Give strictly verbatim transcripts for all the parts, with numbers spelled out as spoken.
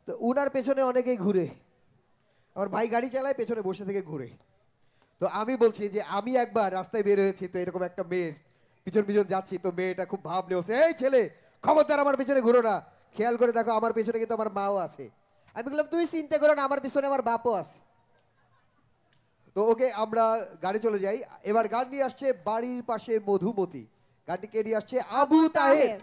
তো উনার পেছনে অনেকেই ঘুরে, আমার ভাই গাড়ি চালায় পেছনে বসে থেকে ঘুরে। তো আমি বলছি যে আমি একবার রাস্তায় বের হয়েছি, তো এরকম একটা মেয়ের পিছন পিছন যাচ্ছি, তো মেয়েটা খুব ভাব নিয়ে বলছে, এই ছেলে খবরদার আমার পেছনে ঘুরো না, খেয়াল করে দেখো আমার পেছনে কিন্তু আমার মাও আছে। আমি বললাম তুই চিন্তা করো না, আমার পিছনে আমার বাপও আছে। তো ওকে আমরা গাড়ি চলে যাই। এবার গান নিয়ে আসছে বাড়ির পাশে মধুমতি, গানটিকে নিয়ে আসছে আবু তাহের।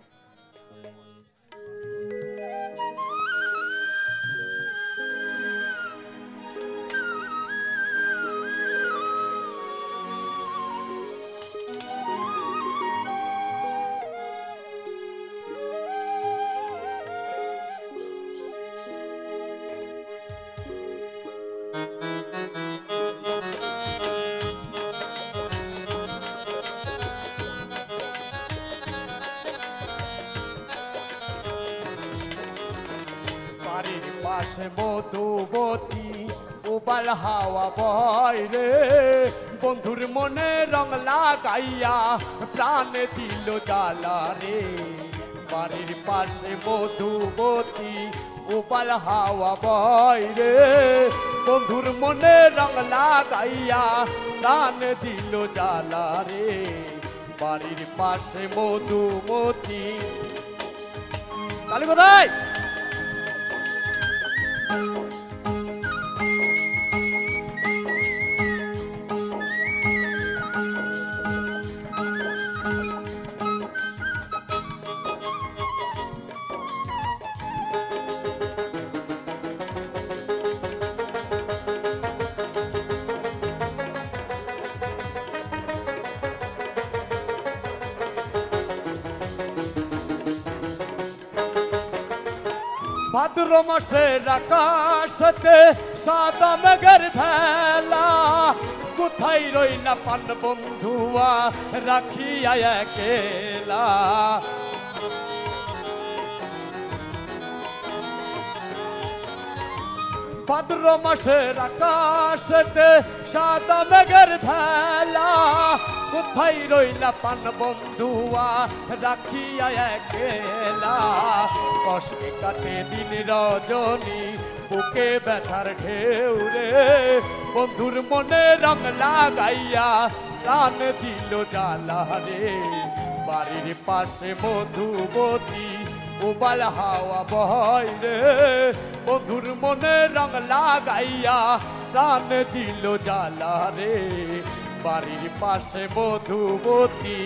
বাড়ির পাশে মধুবতী উবাল হাওয়া বয় রে, বন্ধুর মনে রং লাগাইয়া প্রাণে দিল জ্বালা রে। বাড়ির পাশে মধুবতী উবাল হাওয়া বয় রে, বন্ধুর মনে রং লাগাইয়া প্রাণে দিল জ্বালা রে। বাড়ির পাশে মধুমতি। তালি কোথায়? ভাদ্র মাসের আকাশতে সাদা মেঘের ভেলা, কোথায় রইলা পান বন্ধুয়া রাখিয়া একেলা। ভাদ্র মাসের আকাশতে সাদা মেঘের ভেলা, কোথায় রইলা পান বন্ধুয়া রাখিয়া একেলা। কষ্টে কাটে দিন রজনী বুকে ব্যথার ঢেউ রে, বন্ধুর মনে রং লাগাইয়া প্রাণ দিল জ্বালা রে। বাড়ির পাশে মধুবতী উবাল হাওয়া বয় রে, বন্ধুর মনে রং লাগাইয়া প্রাণ দিল জ্বালা রে। বাড়ির পাশে মধুবতী।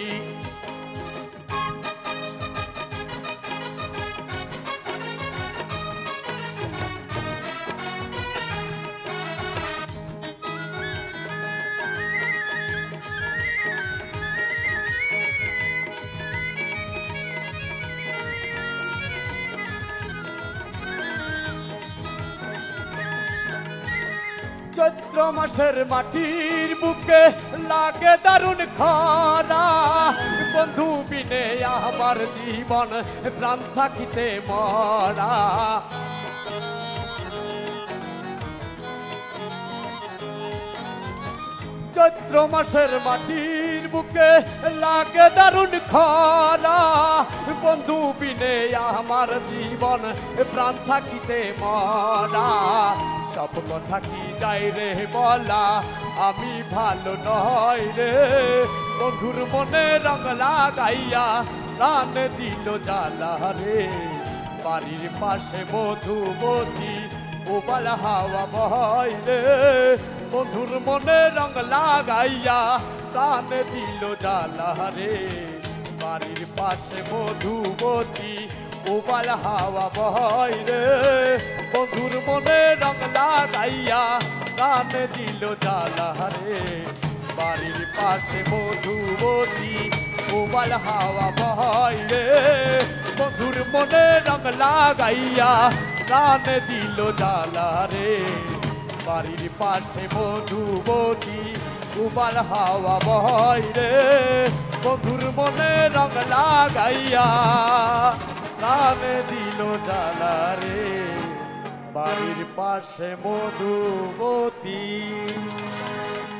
চৈত্র মাসের মাটির বুকে লাগে দারুণ খরা, বন্ধু বিনে আমার জীবন প্রাণ থাকিতে মরা। চৈত্র মাসের মাটির বুকে লাগে দারুণ খরা, বন্ধু বিনে আমার জীবন প্রাণ থাকিতে মরা। সব কথা কি যাই রে বলা, আমি ভালো নয় রে, বন্ধুর মনে রং লাগাইয়া প্রাণ দিল জ্বালা রে। বাড়ির পাশে মধুমতি উবাল হাওয়া বয় রে, বন্ধুর মনে রং লাগাইয়া প্রাণ দিল জ্বালা রে। বাড়ির পাশে মধুমতি উবাল হাওয়া বয় রে, বন্ধুর মনে রং লাগাইয়া প্রাণ দিল জ্বালা রে। বাড়ির পাশে মধুমতি উবাল হাওয়া বয় রে, বন্ধুর মনে রং লাগাইয়া প্রাণ দিল জ্বালা রে। বাড়ির পাশে মধুমতি উবাল হাওয়া বয় রে, বন্ধুর মনে রং লাগাইয়া প্রাণ দিল জ্বালা রে। বাড়ির পাশে মধুমতি।